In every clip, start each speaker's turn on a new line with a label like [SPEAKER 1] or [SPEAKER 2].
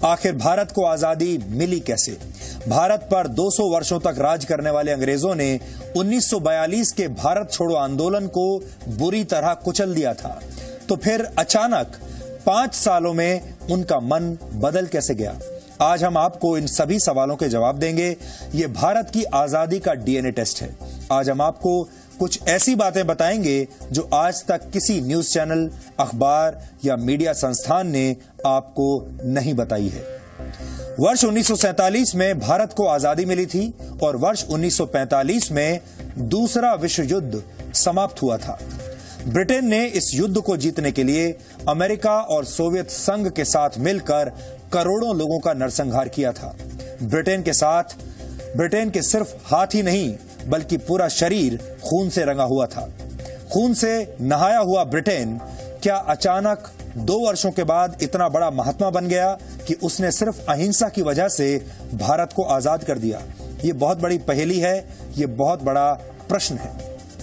[SPEAKER 1] आखिर भारत को आजादी मिली कैसे? भारत पर 200 वर्षों तक राज करने वाले अंग्रेजों ने 1942 के भारत छोड़ो आंदोलन को बुरी तरह कुचल दिया था। तो फिर अचानक 5 सालों में उनका मन बदल कैसे गया? आज हम आपको इन सभी सवालों के जवाब देंगे। ये भारत की आजादी का डीएनए टेस्ट है। आज हम आपको कुछ ऐसी बातें बताएंगे जो आज तक किसी न्यूज चैनल, अखबार या मीडिया संस्थान ने आपको नहीं बताई है। वर्ष 1947 में भारत को आजादी मिली थी और वर्ष 1945 में दूसरा विश्व युद्ध समाप्त हुआ था। ब्रिटेन ने इस युद्ध को जीतने के लिए अमेरिका और सोवियत संघ के साथ मिलकर करोड़ों लोगों का नरसंहार किया था। ब्रिटेन के सिर्फ हाथ ही नहीं बल्कि पूरा शरीर खून से रंगा हुआ था। खून से नहाया हुआ ब्रिटेन क्या अचानक 2 वर्षों के बाद इतना बड़ा महात्मा बन गया कि उसने सिर्फ अहिंसा की वजह से भारत को आजाद कर दिया? ये बहुत बड़ी पहेली है, ये बहुत बड़ा प्रश्न है।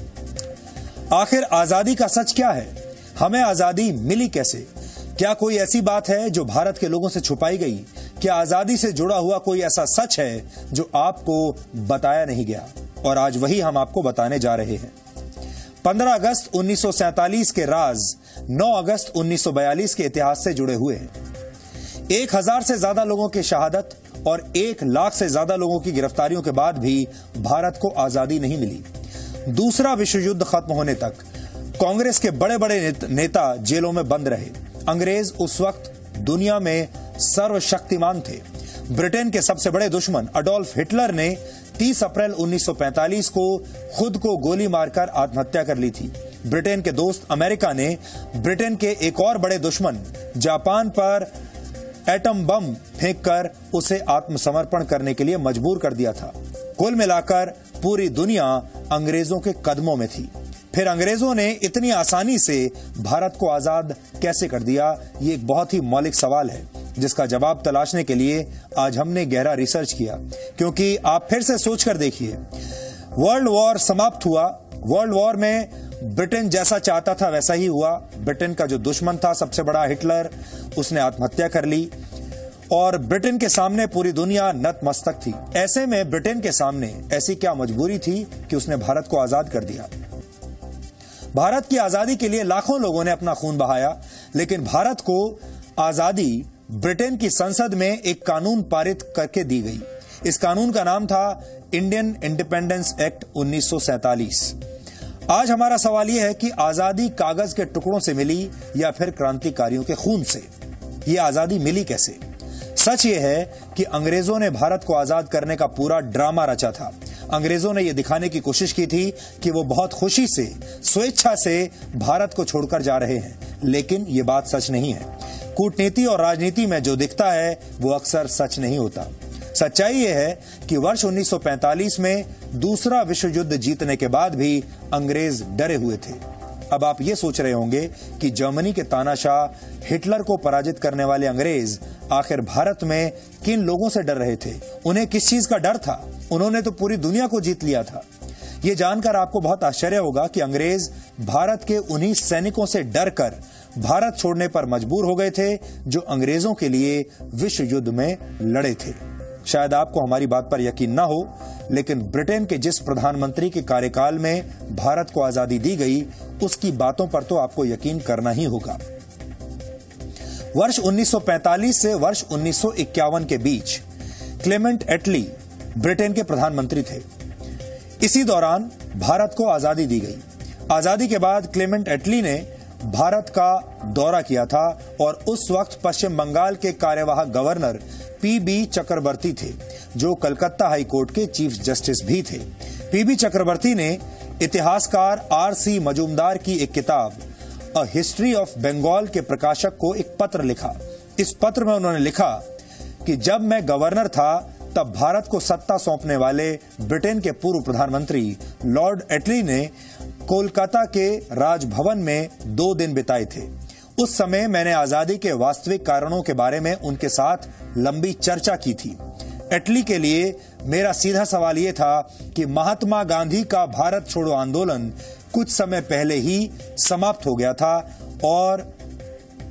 [SPEAKER 1] आखिर आजादी का सच क्या है? हमें आजादी मिली कैसे? क्या कोई ऐसी बात है जो भारत के लोगों से छुपाई गई? क्या आजादी से जुड़ा हुआ कोई ऐसा सच है जो आपको बताया नहीं गया? और आज वही हम आपको बताने जा रहे हैं। 15 अगस्त 1947 के राज 9 अगस्त 1942 के इतिहास से जुड़े हुए हैं। 1000 से ज्यादा लोगों की शहादत और 1 लाख से ज्यादा लोगों की गिरफ्तारियों के बाद भी भारत को आजादी नहीं मिली। दूसरा विश्व युद्ध खत्म होने तक कांग्रेस के बड़े बड़े नेता जेलों में बंद रहे। अंग्रेज उस वक्त दुनिया में सर्वशक्तिमान थे। ब्रिटेन के सबसे बड़े दुश्मन अडोल्फ हिटलर ने 30 अप्रैल 1945 को खुद को गोली मारकर आत्महत्या कर ली थी। ब्रिटेन के दोस्त अमेरिका ने ब्रिटेन के एक और बड़े दुश्मन जापान पर एटम बम फेंककर उसे आत्मसमर्पण करने के लिए मजबूर कर दिया था। कुल मिलाकर पूरी दुनिया अंग्रेजों के कदमों में थी। फिर अंग्रेजों ने इतनी आसानी से भारत को आजाद कैसे कर दिया? ये एक बहुत ही मौलिक सवाल है जिसका जवाब तलाशने के लिए आज हमने गहरा रिसर्च किया। क्योंकि आप फिर से सोचकर देखिए, वर्ल्ड वॉर समाप्त हुआ। वर्ल्ड वॉर में ब्रिटेन जैसा चाहता था वैसा ही हुआ। ब्रिटेन का जो दुश्मन था सबसे बड़ा हिटलर, उसने आत्महत्या कर ली और ब्रिटेन के सामने पूरी दुनिया नतमस्तक थी। ऐसे में ब्रिटेन के सामने ऐसी क्या मजबूरी थी कि उसने भारत को आजाद कर दिया? भारत की आजादी के लिए लाखों लोगों ने अपना खून बहाया, लेकिन भारत को आजादी ब्रिटेन की संसद में एक कानून पारित करके दी गई। इस कानून का नाम था इंडियन इंडिपेंडेंस एक्ट 1947। आज हमारा सवाल यह है कि आजादी कागज के टुकड़ों से मिली या फिर क्रांतिकारियों के खून से? यह आजादी मिली कैसे? सच यह है कि अंग्रेजों ने भारत को आजाद करने का पूरा ड्रामा रचा था। अंग्रेजों ने यह दिखाने की कोशिश की थी कि वो बहुत खुशी से, स्वेच्छा से भारत को छोड़कर जा रहे हैं, लेकिन यह बात सच नहीं है। कूटनीति और राजनीति में जो दिखता है वो अक्सर सच नहीं होता। सच्चाई यह है कि वर्ष 1945 में दूसरा विश्व युद्ध जीतने के बाद भी अंग्रेज डरे हुए थे। अब आप ये सोच रहे होंगे कि जर्मनी के तानाशाह हिटलर को पराजित करने वाले अंग्रेज आखिर भारत में किन लोगों से डर रहे थे? उन्हें किस चीज का डर था? उन्होंने तो पूरी दुनिया को जीत लिया था। यह जानकर आपको बहुत आश्चर्य होगा कि अंग्रेज भारत के उन्हीं सैनिकों से डरकर भारत छोड़ने पर मजबूर हो गए थे जो अंग्रेजों के लिए विश्व युद्ध में लड़े थे। शायद आपको हमारी बात पर यकीन न हो, लेकिन ब्रिटेन के जिस प्रधानमंत्री के कार्यकाल में भारत को आजादी दी गई, उसकी बातों पर तो आपको यकीन करना ही होगा। वर्ष 1945 से वर्ष 1951 के बीच क्लेमेंट एटली ब्रिटेन के प्रधानमंत्री थे। इसी दौरान भारत को आजादी दी गई। आजादी के बाद क्लेमेंट एटली ने भारत का दौरा किया था और उस वक्त पश्चिम बंगाल के कार्यवाहक गवर्नर पीबी चक्रवर्ती थे, जो कलकत्ता हाई कोर्ट के चीफ जस्टिस भी थे। पीबी चक्रवर्ती ने इतिहासकार आरसी मजूमदार की एक किताब अ हिस्ट्री ऑफ बंगाल के प्रकाशक को एक पत्र लिखा। इस पत्र में उन्होंने लिखा कि जब मैं गवर्नर था तब भारत को सत्ता सौंपने वाले ब्रिटेन के पूर्व प्रधानमंत्री लॉर्ड एटली ने कोलकाता के राजभवन में 2 दिन बिताए थे। उस समय मैंने आजादी के वास्तविक कारणों के बारे में उनके साथ लंबी चर्चा की थी। एटली के लिए मेरा सीधा सवाल यह था कि महात्मा गांधी का भारत छोड़ो आंदोलन कुछ समय पहले ही समाप्त हो गया था और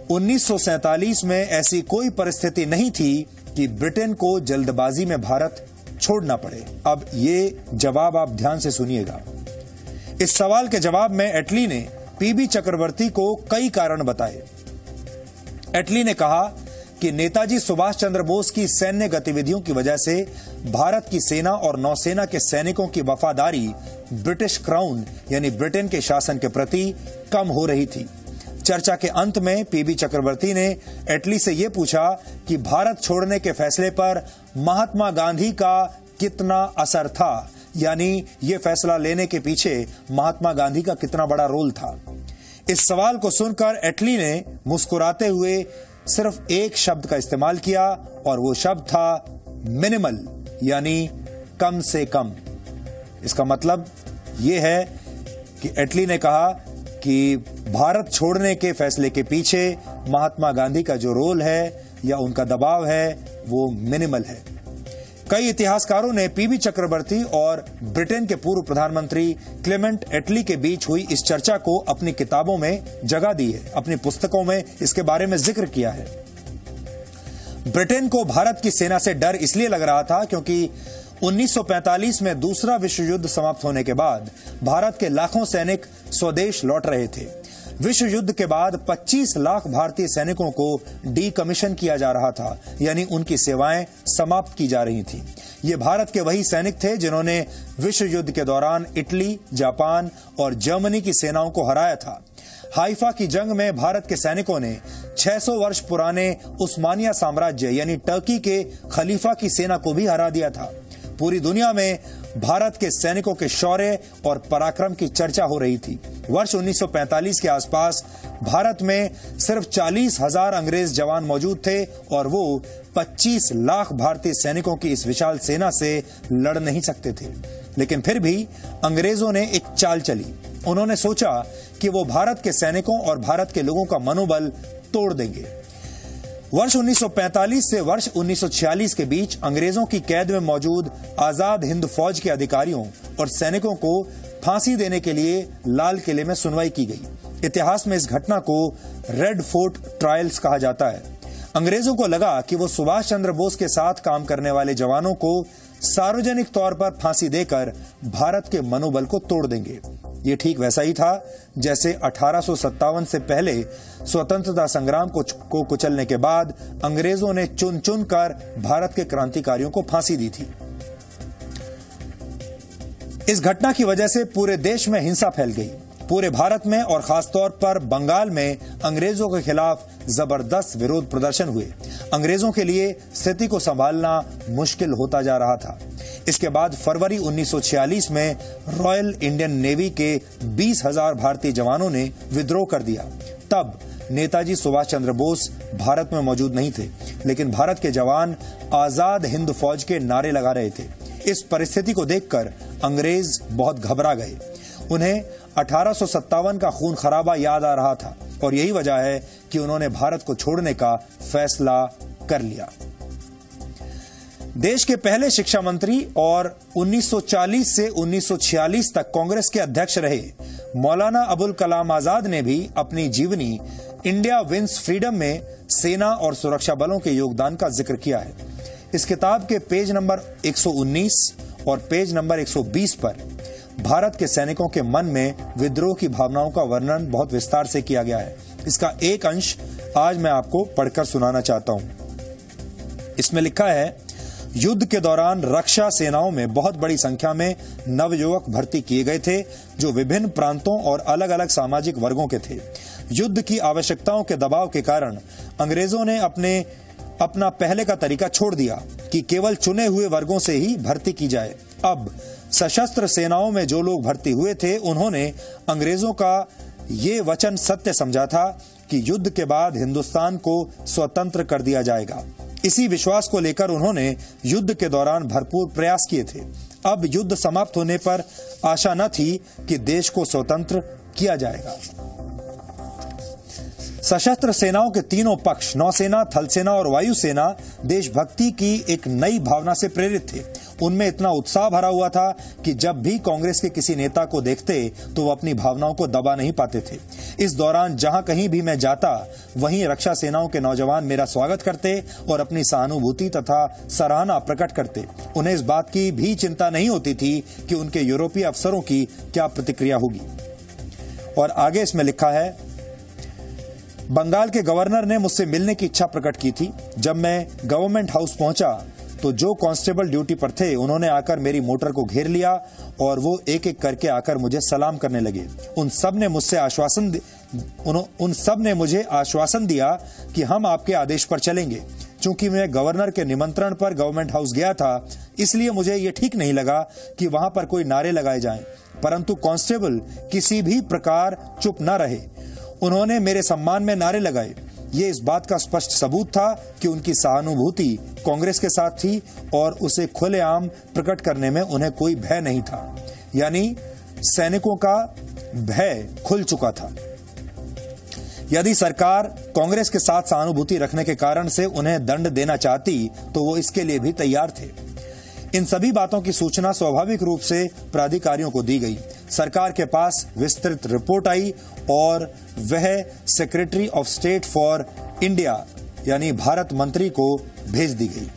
[SPEAKER 1] 1947 में ऐसी कोई परिस्थिति नहीं थी कि ब्रिटेन को जल्दबाजी में भारत छोड़ना पड़े। अब ये जवाब आप ध्यान से सुनिएगा। इस सवाल के जवाब में एटली ने पीबी चक्रवर्ती को कई कारण बताए। एटली ने कहा कि नेताजी सुभाष चंद्र बोस की सैन्य गतिविधियों की वजह से भारत की सेना और नौसेना के सैनिकों की वफादारी ब्रिटिश क्राउन यानी ब्रिटेन के शासन के प्रति कम हो रही थी। चर्चा के अंत में पीबी चक्रवर्ती ने एटली से यह पूछा कि भारत छोड़ने के फैसले पर महात्मा गांधी का कितना असर था, यानी ये फैसला लेने के पीछे महात्मा गांधी का कितना बड़ा रोल था। इस सवाल को सुनकर एटली ने मुस्कुराते हुए सिर्फ एक शब्द का इस्तेमाल किया और वो शब्द था मिनिमल, यानी कम से कम। इसका मतलब यह है कि एटली ने कहा कि भारत छोड़ने के फैसले के पीछे महात्मा गांधी का जो रोल है या उनका दबाव है वो मिनिमल है। कई इतिहासकारों ने पीबी चक्रवर्ती और ब्रिटेन के पूर्व प्रधानमंत्री क्लेमेंट एटली के बीच हुई इस चर्चा को अपनी किताबों में जगह दी है, अपनी पुस्तकों में इसके बारे में जिक्र किया है। ब्रिटेन को भारत की सेना से डर इसलिए लग रहा था क्योंकि 1945 में दूसरा विश्व युद्ध समाप्त होने के बाद भारत के लाखों सैनिक स्वदेश लौट रहे थे। विश्व युद्ध के बाद 25 लाख भारतीय सैनिकों को डीकमीशन किया जा रहा था, यानी उनकी सेवाएं समाप्त की जा रही थी। ये भारत के वही सैनिक थे जिन्होंने विश्व युद्ध के दौरान इटली, जापान और जर्मनी की सेनाओं को हराया था। हाइफा की जंग में भारत के सैनिकों ने 600 वर्ष पुराने उस्मानिया साम्राज्य यानी टर्की के खलीफा की सेना को भी हरा दिया था। पूरी दुनिया में भारत के सैनिकों के शौर्य और पराक्रम की चर्चा हो रही थी। वर्ष 1945 के आसपास भारत में सिर्फ 40,000 अंग्रेज जवान मौजूद थे और वो 25 लाख भारतीय सैनिकों की इस विशाल सेना से लड़ नहीं सकते थे। लेकिन फिर भी अंग्रेजों ने एक चाल चली। उन्होंने सोचा कि वो भारत के सैनिकों और भारत के लोगों का मनोबल तोड़ देंगे। वर्ष 1945 से वर्ष 1946 के बीच अंग्रेजों की कैद में मौजूद आजाद हिंद फौज के अधिकारियों और सैनिकों को फांसी देने के लिए लाल किले में सुनवाई की गई। इतिहास में इस घटना को रेड फोर्ट ट्रायल्स कहा जाता है। अंग्रेजों को लगा कि वो सुभाष चंद्र बोस के साथ काम करने वाले जवानों को सार्वजनिक तौर पर फांसी देकर भारत के मनोबल को तोड़ देंगे। ये ठीक वैसा ही था जैसे 1857 से पहले स्वतंत्रता संग्राम को कुचलने के बाद अंग्रेजों ने चुन चुन कर भारत के क्रांतिकारियों को फांसी दी थी। इस घटना की वजह से पूरे देश में हिंसा फैल गई। पूरे भारत में और खासतौर पर बंगाल में अंग्रेजों के खिलाफ जबरदस्त विरोध प्रदर्शन हुए। अंग्रेजों के लिए स्थिति को संभालना मुश्किल होता जा रहा था। इसके बाद फरवरी 1946 में रॉयल इंडियन नेवी के 20,000 भारतीय जवानों ने विद्रोह कर दिया। तब नेताजी सुभाष चंद्र बोस भारत में मौजूद नहीं थे, लेकिन भारत के जवान आजाद हिंद फौज के नारे लगा रहे थे। इस परिस्थिति को देखकर अंग्रेज बहुत घबरा गए। उन्हें 1857 का खून खराबा याद आ रहा था और यही वजह है कि उन्होंने भारत को छोड़ने का फैसला कर लिया। देश के पहले शिक्षा मंत्री और 1940 से 1946 तक कांग्रेस के अध्यक्ष रहे मौलाना अबुल कलाम आजाद ने भी अपनी जीवनी इंडिया विंस फ्रीडम में सेना और सुरक्षा बलों के योगदान का जिक्र किया है। इस किताब के पेज नंबर 119 और पेज नंबर 120 पर भारत के सैनिकों के मन में विद्रोह की भावनाओं का वर्णन बहुत विस्तार से किया गया है। इसका एक अंश आज मैं आपको पढ़कर सुनाना चाहता हूं। इसमें लिखा है, युद्ध के दौरान रक्षा सेनाओं में बहुत बड़ी संख्या में नवयुवक भर्ती किए गए थे जो विभिन्न प्रांतों और अलग अलग सामाजिक वर्गों के थे। युद्ध की आवश्यकताओं के दबाव के कारण अंग्रेजों ने अपना पहले का तरीका छोड़ दिया कि केवल चुने हुए वर्गों से ही भर्ती की जाए। अब सशस्त्र सेनाओं में जो लोग भर्ती हुए थे उन्होंने अंग्रेजों का ये वचन सत्य समझा था कि युद्ध के बाद हिंदुस्तान को स्वतंत्र कर दिया जाएगा। इसी विश्वास को लेकर उन्होंने युद्ध के दौरान भरपूर प्रयास किए थे। अब युद्ध समाप्त होने पर आशा न थी कि देश को स्वतंत्र किया जाएगा। सशस्त्र सेनाओं के तीनों पक्ष, नौसेना, थल सेना और वायुसेना, देशभक्ति की एक नई भावना से प्रेरित थे। उनमें इतना उत्साह भरा हुआ था कि जब भी कांग्रेस के किसी नेता को देखते तो वो अपनी भावनाओं को दबा नहीं पाते थे। इस दौरान जहां कहीं भी मैं जाता, वहीं रक्षा सेनाओं के नौजवान मेरा स्वागत करते और अपनी सहानुभूति तथा सराहना प्रकट करते। उन्हें इस बात की भी चिंता नहीं होती थी कि उनके यूरोपीय अफसरों की क्या प्रतिक्रिया होगी। और आगे इसमें लिखा है, बंगाल के गवर्नर ने मुझसे मिलने की इच्छा प्रकट की थी। जब मैं गवर्नमेंट हाउस पहुंचा तो जो कांस्टेबल ड्यूटी पर थे उन्होंने आकर मेरी मोटर को घेर लिया और वो एक एक करके आकर मुझे सलाम करने लगे। उन सब ने मुझे आश्वासन दिया कि हम आपके आदेश पर चलेंगे। चूंकि मैं गवर्नर के निमंत्रण पर गवर्नमेंट हाउस गया था, इसलिए मुझे ये ठीक नहीं लगा कि वहां पर कोई नारे लगाए जाएं, परंतु कांस्टेबल किसी भी प्रकार चुप न रहे। उन्होंने मेरे सम्मान में नारे लगाए। ये इस बात का स्पष्ट सबूत था कि उनकी सहानुभूति कांग्रेस के साथ थी और उसे खुलेआम प्रकट करने में उन्हें कोई भय नहीं था। यानी सैनिकों का भय खुल चुका था। यदि सरकार कांग्रेस के साथ सहानुभूति रखने के कारण से उन्हें दंड देना चाहती तो वो इसके लिए भी तैयार थे। इन सभी बातों की सूचना स्वाभाविक रूप से प्राधिकारियों को दी गई। सरकार के पास विस्तृत रिपोर्ट आई और वह secretary of state for India यानी भारत मंत्री को भेज दी गई।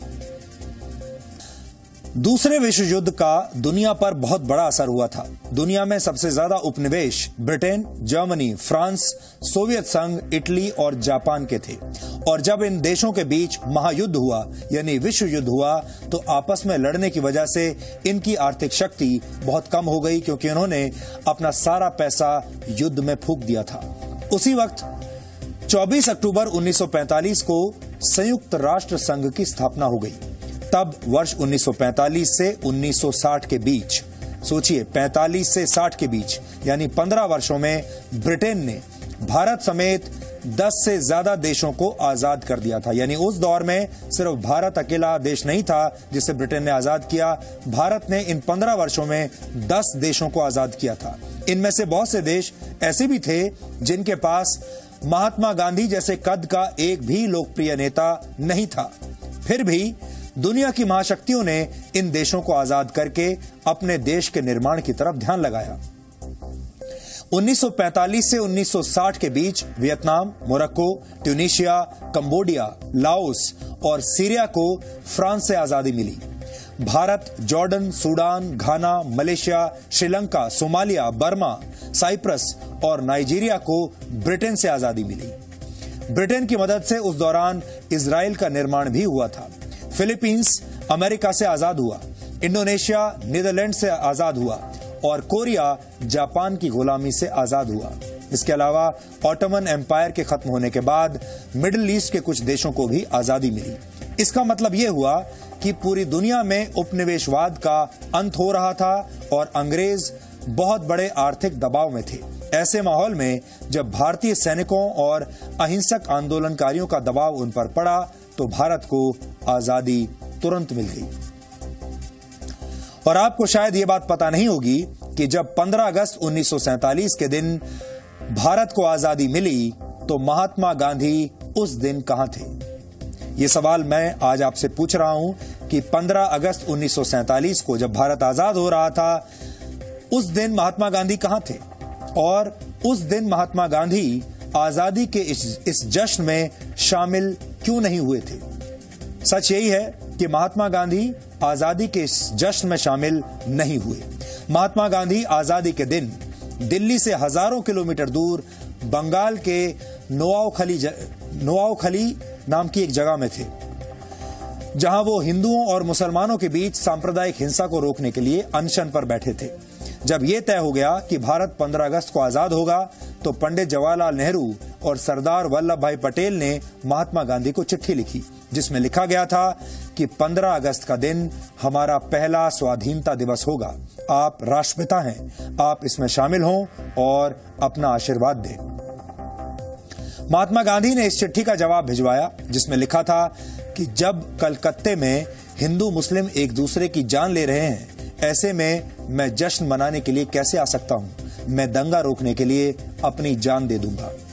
[SPEAKER 1] दूसरे विश्व युद्ध का दुनिया पर बहुत बड़ा असर हुआ था। दुनिया में सबसे ज्यादा उपनिवेश ब्रिटेन, जर्मनी, फ्रांस, सोवियत संघ, इटली और जापान के थे। और जब इन देशों के बीच महायुद्ध हुआ यानी विश्व युद्ध हुआ तो आपस में लड़ने की वजह से इनकी आर्थिक शक्ति बहुत कम हो गई, क्योंकि उन्होंने अपना सारा पैसा युद्ध में फूंक दिया था। उसी वक्त 24 अक्टूबर 1945 को संयुक्त राष्ट्र संघ की स्थापना हो गई। तब वर्ष 1945 से 1960 के बीच, सोचिए 45 से 60 के बीच यानी 15 वर्षों में ब्रिटेन ने भारत समेत 10 से ज्यादा देशों को आजाद कर दिया था। यानी उस दौर में सिर्फ भारत अकेला देश नहीं था जिसे ब्रिटेन ने आजाद किया। भारत ने इन 15 वर्षों में 10 देशों को आजाद किया था। इनमें से बहुत से देश ऐसे भी थे जिनके पास महात्मा गांधी जैसे कद का एक भी लोकप्रिय नेता नहीं था। फिर भी दुनिया की महाशक्तियों ने इन देशों को आजाद करके अपने देश के निर्माण की तरफ ध्यान लगाया। 1945 से 1960 के बीच Vietnam, Morocco, Tunisia, Cambodia, Laos और सीरिया को फ्रांस से आजादी मिली। Bharat, Jordan, Sudan, Ghana, Malaysia, Sri Lanka, Somalia, Burma, Cyprus और नाइजीरिया को ब्रिटेन से आजादी मिली। ब्रिटेन की मदद से उस दौरान इजराइल का निर्माण भी हुआ था। फिलीपींस अमेरिका से आजाद हुआ, इंडोनेशिया नीदरलैंड से आजाद हुआ और कोरिया जापान की गुलामी से आजाद हुआ। इसके अलावा ऑटोमन एम्पायर के खत्म होने के बाद मिडिल ईस्ट के कुछ देशों को भी आजादी मिली। इसका मतलब यह हुआ कि पूरी दुनिया में उपनिवेशवाद का अंत हो रहा था और अंग्रेज बहुत बड़े आर्थिक दबाव में थे। ऐसे माहौल में जब भारतीय सैनिकों और अहिंसक आंदोलनकारियों का दबाव उन पर पड़ा तो भारत को आजादी तुरंत मिल गई। और आपको शायद ये बात पता नहीं होगी कि जब 15 अगस्त 1947 के दिन भारत को आजादी मिली तो महात्मा गांधी उस दिन कहां थे। ये सवाल मैं आज आपसे पूछ रहा हूं कि 15 अगस्त 1947 को जब भारत आजाद हो रहा था उस दिन महात्मा गांधी कहां थे और उस दिन महात्मा गांधी आजादी के इस जश्न में शामिल क्यों नहीं हुए थे। सच यही है कि महात्मा गांधी आजादी के इस जश्न में शामिल नहीं हुए। महात्मा गांधी आजादी के दिन दिल्ली से हजारों किलोमीटर दूर बंगाल के नोआखली नाम की एक जगह में थे, जहां वो हिंदुओं और मुसलमानों के बीच सांप्रदायिक हिंसा को रोकने के लिए अनशन पर बैठे थे। जब यह तय हो गया कि भारत 15 अगस्त को आजाद होगा तो पंडित जवाहरलाल नेहरू और सरदार वल्लभ भाई पटेल ने महात्मा गांधी को चिट्ठी लिखी, जिसमें लिखा गया था कि 15 अगस्त का दिन हमारा पहला स्वाधीनता दिवस होगा। आप राष्ट्रपिता हैं, आप इसमें शामिल हों और अपना आशीर्वाद दें। महात्मा गांधी ने इस चिट्ठी का जवाब भिजवाया, जिसमें लिखा था कि जब कलकत्ते में हिंदू मुस्लिम एक दूसरे की जान ले रहे हैं, ऐसे में मैं जश्न मनाने के लिए कैसे आ सकता हूं। मैं दंगा रोकने के लिए अपनी जान दे दूंगा।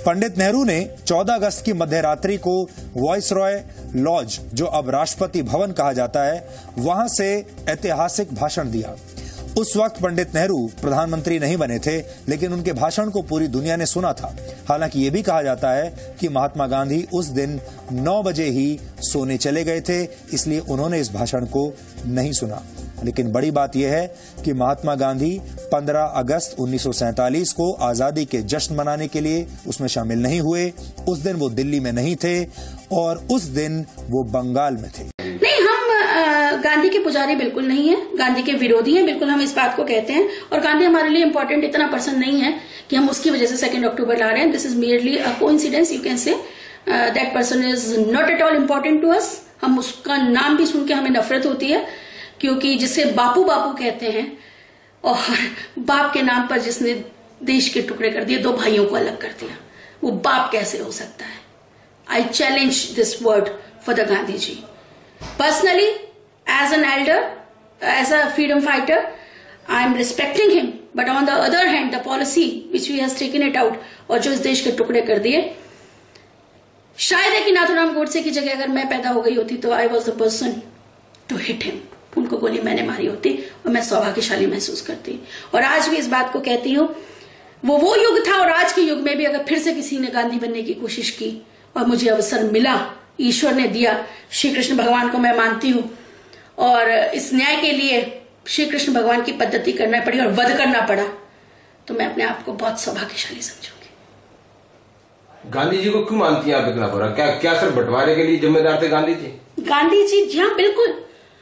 [SPEAKER 1] पंडित नेहरू ने 14 अगस्त की मध्यरात्रि को वॉइसरॉय लॉज, जो अब राष्ट्रपति भवन कहा जाता है, वहां से ऐतिहासिक भाषण दिया। उस वक्त पंडित नेहरू प्रधानमंत्री नहीं बने थे, लेकिन उनके भाषण को पूरी दुनिया ने सुना था। हालांकि यह भी कहा जाता है कि महात्मा गांधी उस दिन 9 बजे ही सोने चले गए थे, इसलिए उन्होंने इस भाषण को नहीं सुना। लेकिन बड़ी बात यह है कि महात्मा गांधी 15 अगस्त 1947 को आजादी के जश्न मनाने के लिए उसमें शामिल नहीं हुए। उस दिन वो दिल्ली में नहीं थे और उस दिन वो बंगाल में थे।
[SPEAKER 2] नहीं, हम गांधी के पुजारी बिल्कुल नहीं है, गांधी के विरोधी हैं, बिल्कुल हम इस बात को कहते हैं। और गांधी हमारे लिए इंपॉर्टेंट इतना पर्सन नहीं है कि हम उसकी वजह से 2 अक्टूबर ला रहे हैं। This is merely a coincidence, you can say that person is not at all important to us. हम उसका नाम भी सुन के हमें नफरत होती है, क्योंकि जिसे बापू बापू कहते हैं और बाप के नाम पर जिसने देश के टुकड़े कर दिए, 2 भाइयों को अलग कर दिया, वो बाप कैसे हो सकता है? I challenge this word for the Gandhi ji. Personally, as an elder, as a freedom fighter, I am respecting him, but on the other hand the policy which we has taken it out, और जो इस देश के टुकड़े कर दिए, शायद है कि नाथूराम गोडसे की जगह अगर मैं पैदा हो गई होती तो I was the person to hit him. उनको गोली मैंने मारी होती और मैं सौभाग्यशाली महसूस करती। और आज भी इस बात को कहती हूं, वो युग था और आज के युग में भी अगर फिर से किसी ने गांधी बनने की कोशिश की और मुझे अवसर मिला, ईश्वर ने दिया, श्री कृष्ण भगवान को मैं मानती हूं, और इस न्याय के लिए श्री कृष्ण भगवान की पद्धति करना पड़ी और वध करना पड़ा, तो मैं अपने आप को बहुत सौभाग्यशाली समझूंगी।
[SPEAKER 3] गांधी जी को क्यों मानती हैं आप इतना बुरा? क्या सिर्फ बंटवारे के लिए जिम्मेदार थे गांधी जी?
[SPEAKER 2] गांधी जी, हाँ बिल्कुल,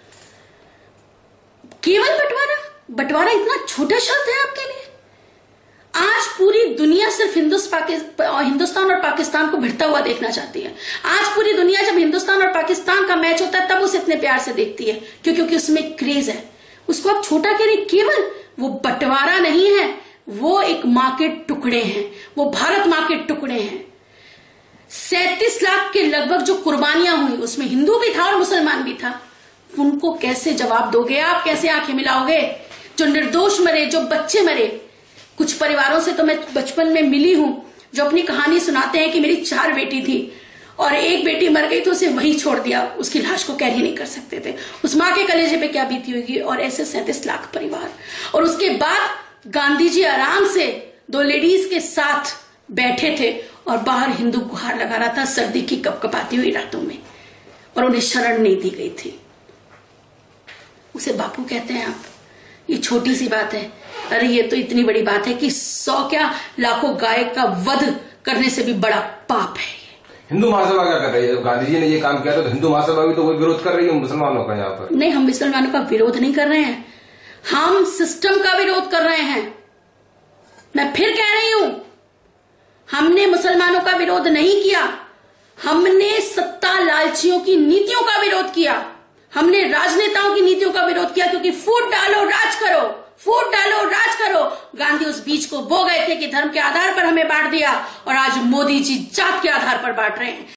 [SPEAKER 2] केवल बंटवारा इतना छोटा शब्द है आपके लिए? आज पूरी दुनिया सिर्फ हिंदुस्तान और पाकिस्तान को भिड़ता हुआ देखना चाहती है। आज पूरी दुनिया जब हिंदुस्तान और पाकिस्तान का मैच होता है तब उसे इतने प्यार से देखती है, क्योंकि उसमें क्रेज है। उसको आप छोटा कह रहे, केवल वो बंटवारा नहीं है, वो एक मां के टुकड़े हैं, वो भारत मां के टुकड़े हैं। 37 लाख के लगभग जो कुर्बानियां हुई, उसमें हिंदू भी था और मुसलमान भी था। उनको कैसे जवाब दोगे आप? कैसे आंखें मिलाओगे? जो निर्दोष मरे, जो बच्चे मरे। कुछ परिवारों से तो मैं बचपन में मिली हूं जो अपनी कहानी सुनाते हैं कि मेरी 4 बेटी थी और एक बेटी मर गई तो उसे वहीं छोड़ दिया, उसकी लाश को कैरी नहीं कर सकते थे। उस मां के कलेजे पे क्या बीती होगी? और ऐसे 37 लाख परिवार। और उसके बाद गांधी जी आराम से 2 लेडीज के साथ बैठे थे और बाहर हिंदू गुहार लगा रहा था सर्दी की कपकपाती हुई रातों में, और उन्हें शरण नहीं दी गई थी। उसे बापू कहते हैं आप? ये छोटी सी बात है। अरे ये तो इतनी बड़ी बात है कि 100 क्या लाखों गाय का वध करने से भी बड़ा पाप है।
[SPEAKER 3] हिंदू महासभा क्या कर रही है? गांधी जी ने ये काम किया तो हिंदू महासभा भी तो कोई विरोध कर रही है मुसलमानों का यहाँ पर।
[SPEAKER 2] नहीं, हम मुसलमानों का विरोध नहीं कर रहे हैं, हम सिस्टम का विरोध कर रहे हैं। मैं फिर कह रही हूं, हमने मुसलमानों का विरोध नहीं किया, हमने सत्ता लालचियों की नीतियों का विरोध किया, हमने राजनेताओं की नीतियों का विरोध किया। क्योंकि फूट डालो राज करो, फूट डालो राज करो। गांधी उस बीज को बो गए थे कि धर्म के आधार पर हमें बांट दिया, और आज मोदी जी जात के आधार पर बांट रहे हैं।